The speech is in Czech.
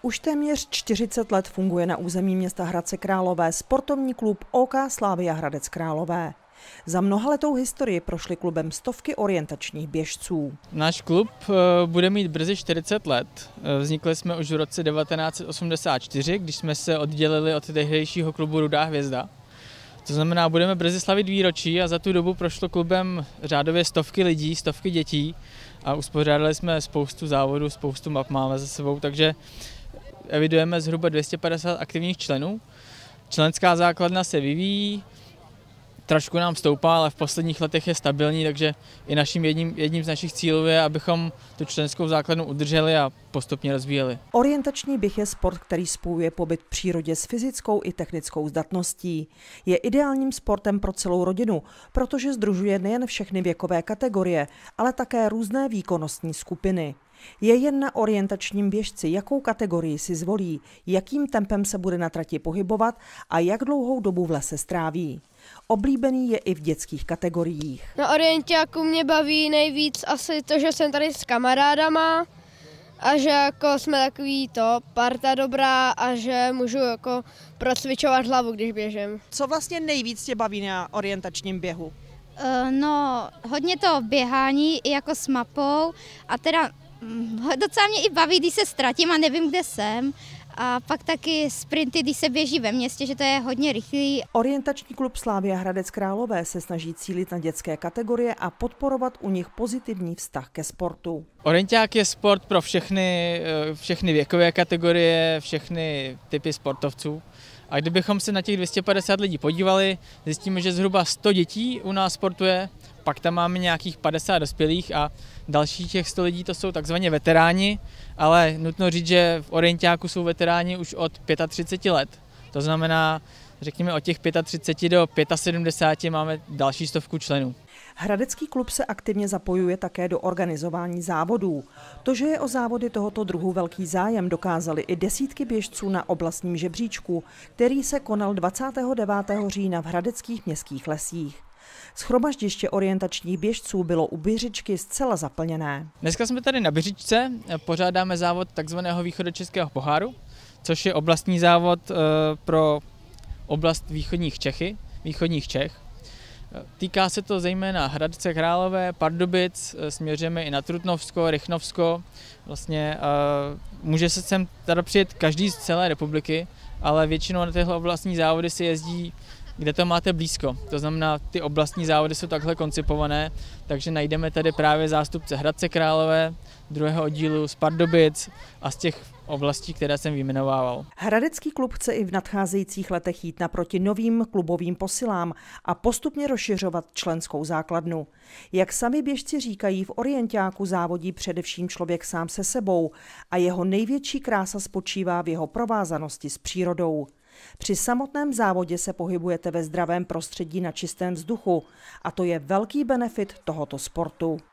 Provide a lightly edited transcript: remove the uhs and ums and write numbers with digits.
Už téměř 40 let funguje na území města Hradce Králové sportovní klub OK Slavia Hradec Králové. Za mnohaletou historii prošly klubem stovky orientačních běžců. Náš klub bude mít brzy 40 let. Vznikli jsme už v roce 1984, když jsme se oddělili od tehdejšího klubu Rudá hvězda. To znamená, budeme brzy slavit výročí a za tu dobu prošlo klubem řádově stovky lidí, stovky dětí a uspořádali jsme spoustu závodů, spoustu map máme za sebou, takže evidujeme zhruba 250 aktivních členů. Členská základna se vyvíjí, trošku nám stoupá, ale v posledních letech je stabilní, takže i jedním z našich cílů je, abychom tu členskou základnu udrželi a postupně rozvíjeli. Orientační běh je sport, který spojuje pobyt v přírodě s fyzickou i technickou zdatností. Je ideálním sportem pro celou rodinu, protože sdružuje nejen všechny věkové kategorie, ale také různé výkonnostní skupiny. Je jen na orientačním běžci, jakou kategorii si zvolí, jakým tempem se bude na trati pohybovat a jak dlouhou dobu v lese stráví. Oblíbený je i v dětských kategoriích. Na orientáku mě baví nejvíc asi to, že jsem tady s kamarádama a že jako jsme takový parta dobrá a že můžu jako procvičovat hlavu, když běžím. Co vlastně nejvíc tě baví na orientačním běhu? No, hodně to běhání i jako s mapou a teda docela mě i baví, když se ztratím a nevím, kde jsem. A pak taky sprinty, když se běží ve městě, že to je hodně rychlý. Orientační klub Slavia Hradec Králové se snaží cílit na dětské kategorie a podporovat u nich pozitivní vztah ke sportu. Orienták je sport pro všechny věkové kategorie, všechny typy sportovců. A kdybychom se na těch 250 lidí podívali, zjistíme, že zhruba 100 dětí u nás sportuje, pak tam máme nějakých 50 dospělých a další těch 100 lidí to jsou takzvaně veteráni, ale nutno říct, že v orientáku jsou veteráni už od 35 let. To znamená, řekněme od těch 35 do 75 máme další stovku členů. Hradecký klub se aktivně zapojuje také do organizování závodů. To, že je o závody tohoto druhu velký zájem, dokázali i desítky běžců na oblastním žebříčku, který se konal 29. října v hradeckých městských lesích. Shromaždiště orientačních běžců bylo u Běřičky zcela zaplněné. Dneska jsme tady na Běřičce, pořádáme závod takzvaného východočeského poháru, což je oblastní závod pro oblast východních Čech. Týká se to zejména Hradce Králové, Pardubic, směřujeme i na Trutnovsko, Rychnovsko. Vlastně může se sem tady přijet každý z celé republiky, ale většinou na tyhle oblastní závody se jezdí, kde to máte blízko. To znamená, ty oblastní závody jsou takhle koncipované, takže najdeme tady právě zástupce Hradce Králové, druhého oddílu z Pardubic a z těch oblastí, které jsem vyjmenovával. Hradecký klub chce i v nadcházejících letech jít naproti novým klubovým posilám a postupně rozšiřovat členskou základnu. Jak sami běžci říkají, v orientáku závodí především člověk sám se sebou a jeho největší krása spočívá v jeho provázanosti s přírodou. Při samotném závodě se pohybujete ve zdravém prostředí na čistém vzduchu a to je velký benefit tohoto sportu.